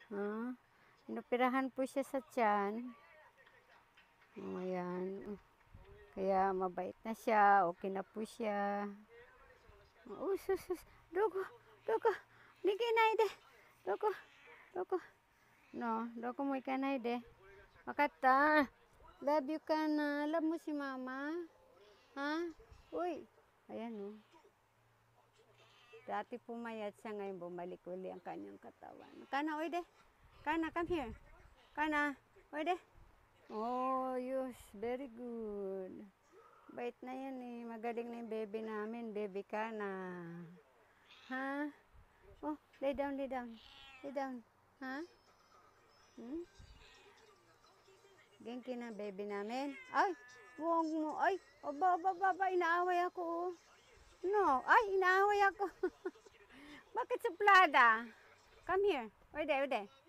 Inoperahan po siya sa tiyan. Ayan. Kaya mabait na siya. Okay na po siya. Oh, sus. Dugo. Ligi na ide. Dugo. No, dugo mo ikanay de. Makata. Love you ka na. Love mo si mama. Ha? Uy. Ayan oh. Dati pumayat siya, ngayon bumalik uli ang kanyang katawan. Kana, oy de. Kana, come here. Kana, oy de. Oh, yes. Very good. Bait na yan eh. Magaling na yung baby namin. Baby Kana. Ha? Oh, lay down. Lay down. Ha? Genki na baby namin. Ay, huwag mo. Ay, aba, inaaway ako. No, ay, inaaway ako. Bakit suplada? Come here. Oy de.